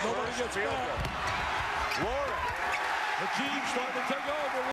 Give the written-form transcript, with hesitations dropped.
Nobody gets field goal. Warrick. The team starting to take over.